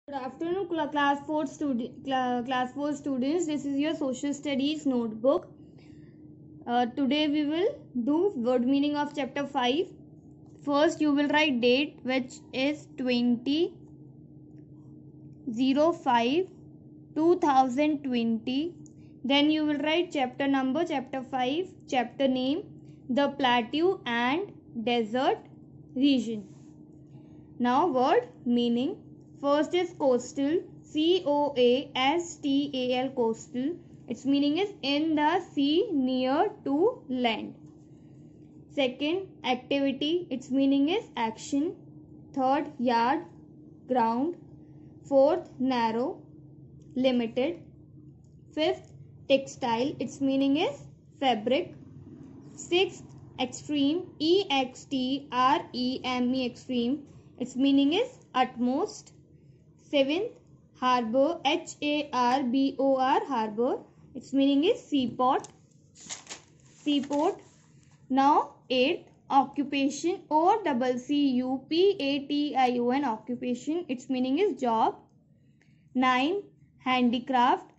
Good afternoon, class 4 students. This is your social studies notebook. Today we will do word meaning of chapter 5. First you will write date, which is 20/05/2020. Then you will write chapter number, chapter 5, chapter name, the plateau and desert region. Now word meaning. First is coastal, COASTAL, coastal. Its meaning is in the sea, near to land. Second, activity. Its meaning is action. Third, yard, ground. Fourth, narrow, limited. Fifth, textile. Its meaning is fabric. Sixth, extreme, EXTREME, extreme. Its meaning is utmost. Seventh, harbor, HARBOR, harbor. Its meaning is seaport. Seaport. Now, eighth, occupation, OCCUPATION, occupation. Its meaning is job. 9. Handicraft,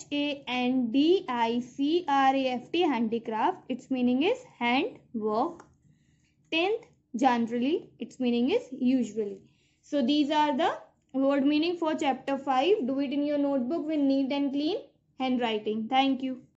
HANDICRAFT, handicraft. Its meaning is hand work. 10th, generally. Its meaning is usually. So these are the word meaning for chapter 5. Do it in your notebook with neat and clean handwriting. Thank you.